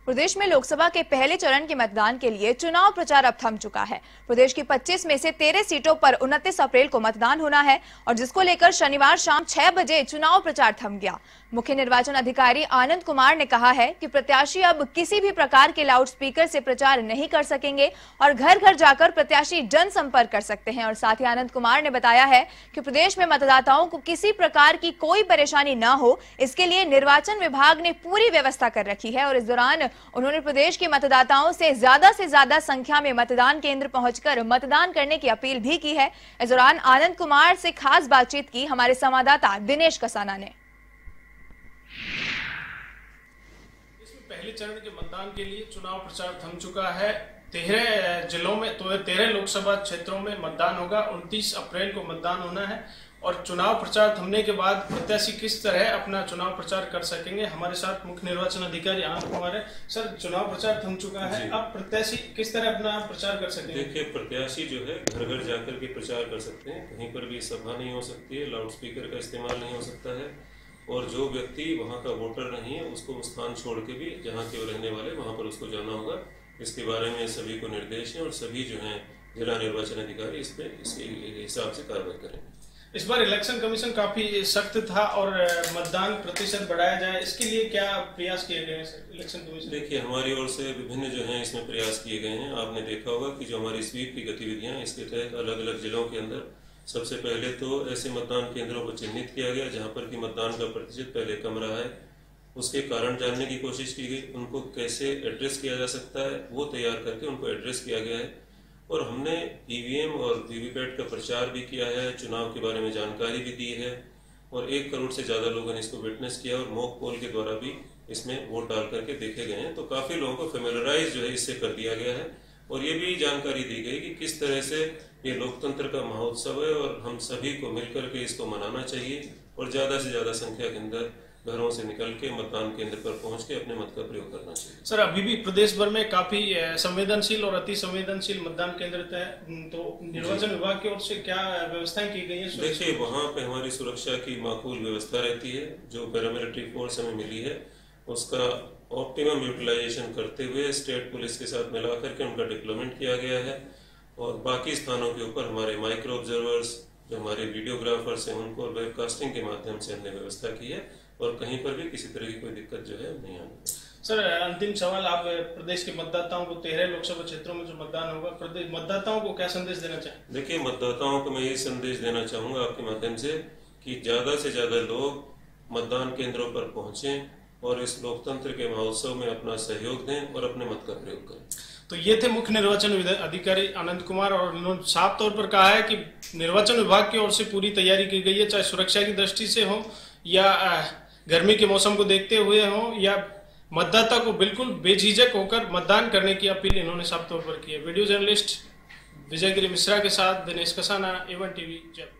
प्रदेश में लोकसभा के पहले चरण के मतदान के लिए चुनाव प्रचार अब थम चुका है। प्रदेश की 25 में से 13 सीटों पर 29 अप्रैल को मतदान होना है और जिसको लेकर शनिवार शाम 6 बजे चुनाव प्रचार थम गया। मुख्य निर्वाचन अधिकारी आनंद कुमार ने कहा है कि प्रत्याशी अब किसी भी प्रकार के लाउडस्पीकर से प्रचार नहीं कर सकेंगे और घर घर जाकर प्रत्याशी जनसंपर्क कर सकते हैं। और साथ ही आनंद कुमार ने बताया है कि प्रदेश में मतदाताओं को किसी प्रकार की कोई परेशानी न हो, इसके लिए निर्वाचन विभाग ने पूरी व्यवस्था कर रखी है। और इस दौरान उन्होंने प्रदेश के मतदाताओं से ज्यादा संख्या में मतदान केंद्र पहुंचकर मतदान करने की अपील भी की है। इस दौरान आनंद कुमार से खास बातचीत की हमारे संवाददाता दिनेश कसाना ने। इसमें पहले चरण के मतदान के लिए चुनाव प्रचार थम चुका है। 13 जिलों में तो 13 लोकसभा क्षेत्रों में मतदान होगा। 29 अप्रैल को मतदान होना है और चुनाव प्रचार थमने के बाद प्रत्याशी किस तरह अपना चुनाव प्रचार कर सकेंगे। हमारे साथ मुख्य निर्वाचन अधिकारी आनंद कुमार है। सर, चुनाव प्रचार थम चुका है, अब प्रत्याशी किस तरह अपना प्रचार कर सकेंगे? देखिए, प्रत्याशी जो है घर घर जाकर के प्रचार कर सकते हैं। कहीं पर भी सभा नहीं हो सकती है, लाउड स्पीकर का इस्तेमाल नहीं हो सकता है और जो व्यक्ति वहाँ का वोटर नहीं है उसको वो स्थान छोड़ के भी जहाँ के वो रहने वाले वहाँ पर उसको जाना होगा। इसके बारे में सभी को निर्देश है और सभी जो है जिला निर्वाचन अधिकारी इस पे इसके हिसाब से कार्रवाई करेंगे। इस बार इलेक्शन कमीशन काफी सख्त था और मतदान प्रतिशत बढ़ाया जाए, इसके लिए क्या प्रयास किए गए हैं इलेक्शन कमीशन? देखिए, हमारी ओर से विभिन्न जो है इसमें प्रयास किए गए हैं। आपने देखा होगा कि जो हमारी स्वीप की गतिविधियां हैं इसके तहत अलग अलग जिलों के अंदर सबसे पहले तो ऐसे मतदान केंद्रों को चिन्हित किया गया जहां पर कि मतदान का प्रतिशत पहले कम रहा है। उसके कारण जानने की कोशिश की गई, उनको कैसे एड्रेस किया जा सकता है वो तैयार करके उनको एड्रेस किया गया है। और हमने ईवीएम और वीवीपैट का प्रचार भी किया है, चुनाव के बारे में जानकारी भी दी है और 1 करोड़ से ज़्यादा लोगों ने इसको विटनेस किया और मॉक पोल के द्वारा भी इसमें वोट डाल करके देखे गए हैं। तो काफ़ी लोगों को फेमिलराइज जो है इससे कर दिया गया है और ये भी जानकारी दी गई कि किस तरह से ये लोकतंत्र का महोत्सव है और हम सभी को मिलकर के इसको मनाना चाहिए और ज़्यादा से ज़्यादा संख्या के अंदर घरों से निकल के मतदान केंद्र पर पहुंच के अपने मत का प्रयोग करना चाहिए। सर, अभी भी प्रदेश भर में काफी संवेदनशील और अति संवेदनशील मतदान केंद्र है, तो निर्वाचन विभाग की ओर से क्या व्यवस्थाएं की गई है? देखिए, वहाँ पे हमारी सुरक्षा की माकूल व्यवस्था रहती है। जो पैरामिलिट्री फोर्स हमें मिली है उसका ऑप्टिमम यूटिलाइजेशन करते हुए स्टेट पुलिस के साथ मिला करके उनका डिप्लॉयमेंट किया गया है और बाकी स्थानों के ऊपर हमारे माइक्रो ऑब्जर्वर्स जो हमारे वीडियोग्राफर्स हैं उनको वेबकास्टिंग के माध्यम से हमने व्यवस्था की है और कहीं पर भी किसी तरह की कोई दिक्कत जो है नहीं आनी। सर, अंतिम सवाल, आप प्रदेश के मतदाताओं को 13 लोकसभा क्षेत्रों में जो मतदान होगा, प्रदेश मतदाताओं को क्या संदेश देना चाहें? देखिए, मतदाताओं को मैं ये संदेश देना चाहूँगा आपके माध्यम से कि ज़्यादा से ज़्यादा लोग मतदान केंद्रों पर पहुँचें और इस लोकतंत्र के महोत्सव में अपना सहयोग दें और अपने मत का प्रयोग करें। तो ये थे मुख्य निर्वाचन अधिकारी आनंद कुमार और उन्होंने साफ तौर पर कहा है कि निर्वाचन विभाग की ओर से पूरी तैयारी की गई है, चाहे सुरक्षा की दृष्टि से हो या गर्मी के मौसम को देखते हुए हो या मतदाता को बिल्कुल बेझिझक होकर मतदान करने की अपील इन्होंने साफ तौर पर की है। वीडियो जर्नलिस्ट विजयगिरी मिश्रा के साथ दिनेश कसाना, A1 टीवी जयपुर।